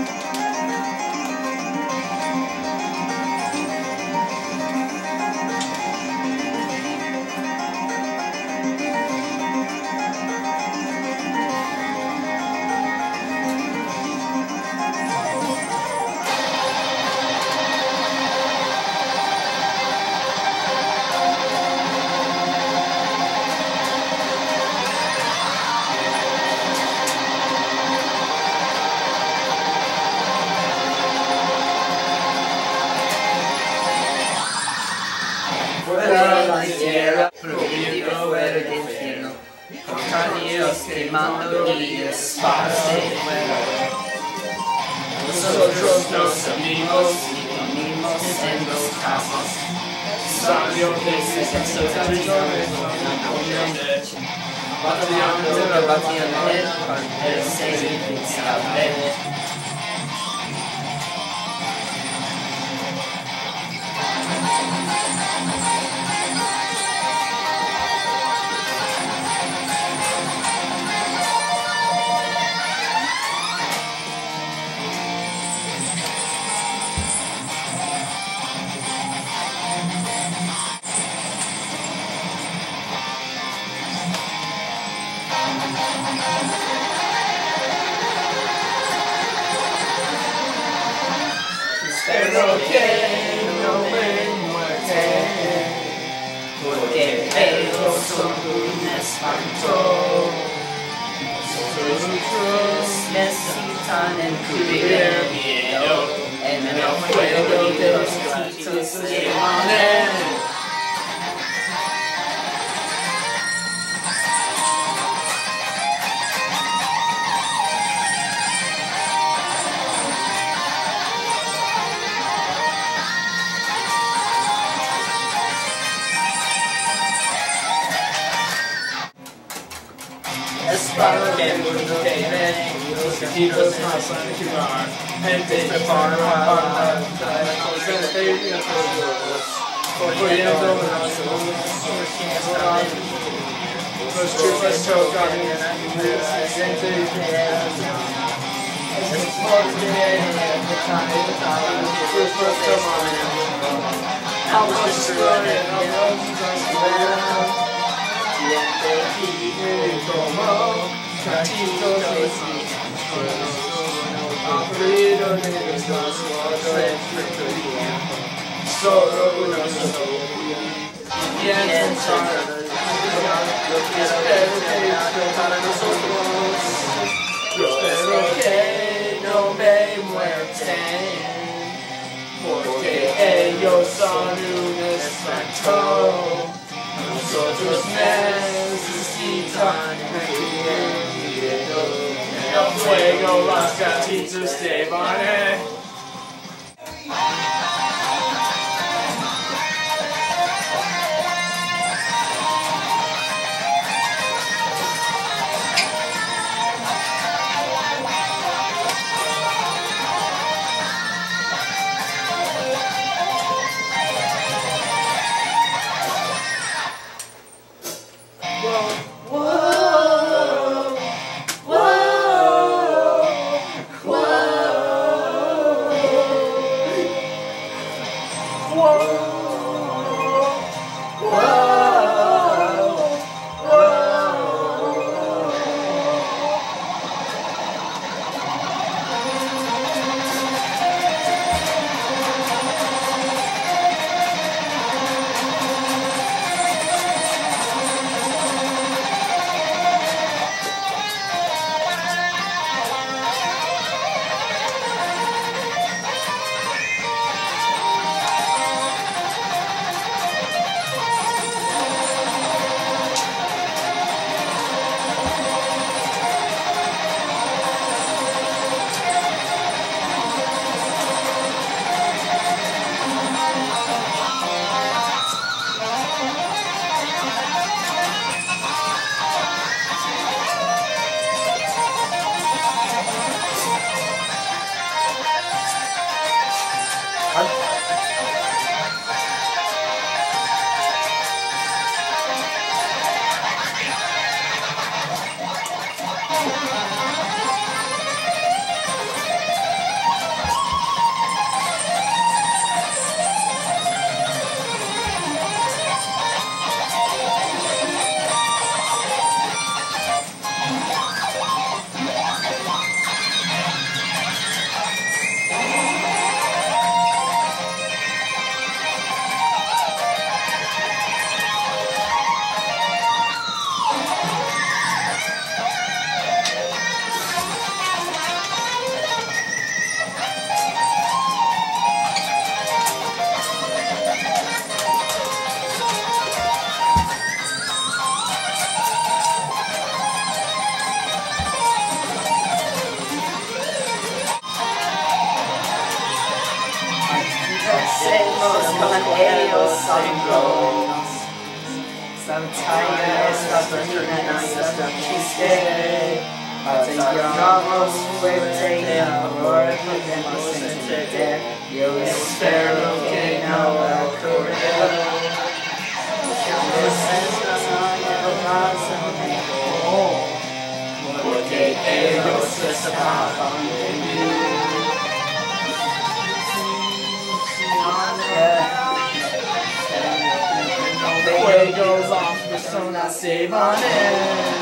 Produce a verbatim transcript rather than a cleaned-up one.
Proibito el infierno, contra Dios quemando y esparce fuego. Nosotros nos unimos y dormimos en los casas. Sabio que se exaltó una comunión de batallando la batalla con el significado. Espero que no me muerte, porque ellos son un espanto. Nosotros necesitan encubrir miedo en el fuego de los gatitos de Mané. Espero que el mundo que ven, los gatitos pasan a jugar, gente se para para concentrar a todos, corriendo los ojos, los chupas chocan, la gente es porque los chupas toman, ambos exploren, ambos y como gatitos aburridos de los cuatro solo uno solo piensan lo que espero que para nosotros yo espero que no me muerten porque ellos son un espanto. Nosotros necesitan miedo en el fuego las gatitos de Mané. Whoa, whoa, whoa. Somos con ellos solos. Sometimes hasta termina hasta chiste. Pasamos fuerte amor, podemos entender. Yo espero que no ocurra. Porque ellos escapan de mí. Fuegos off the sun, I save on it.